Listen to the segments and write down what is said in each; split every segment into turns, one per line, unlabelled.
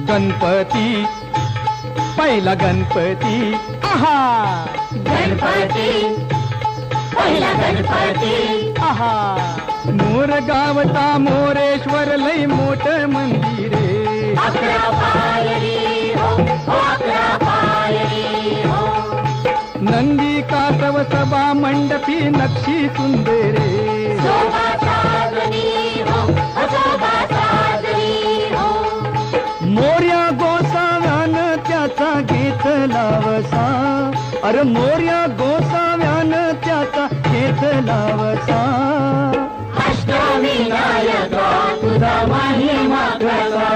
गणपती पहिला गणपती आहा
गणपती पहिला गणपती
आहा मोर गावता मोरेश्वर लय मोठ मंदिरे
11 पायरी हो 11 पायरी हो
नंदी कासव सभा मंडपी नक्षी सुंदरे
शोभा साजनी हो शोभा साजनी हो
मोर्या गोसाव्यान त्याचा घेतला वसा अरे मोर्या गोसाव्यान त्याचा घेतला वसा
अष्टविनायका तुझा महिमा कसा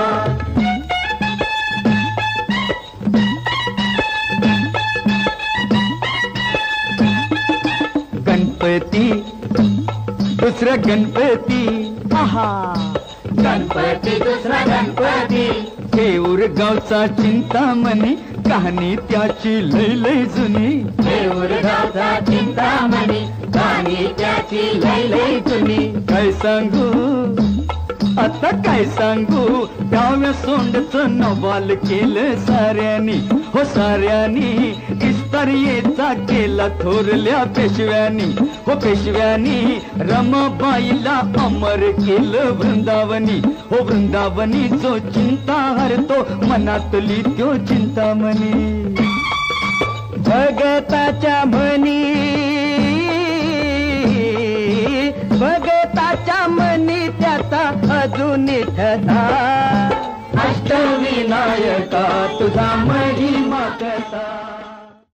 गणपती दुसरा गणपती आहा
गणपती दुसरा गणपती
केऊर गावचा चिंतामणी कहाणी त्याची लय लय जुनी
देऊर गावचा चिंतामणी कहाणी त्याची लय लय जुनी
काय सांगू आता काय सांगू डाव्या सोंडचं नवाल केलं साऱ्यानी हो साऱ्यानी इस्तारियेचा केला थोरल्या पेशव्यानी हो पेशव्यानी रमाबाईला अमर केलं वृंदावनी हो वृंदावनी जो चिंता हरतो मनातली त्यो चिंतामणी भगताच्या मनी भगताच्या मनी त्याचा अजून ठसा
अष्टविनायका तुझा महिमा कसा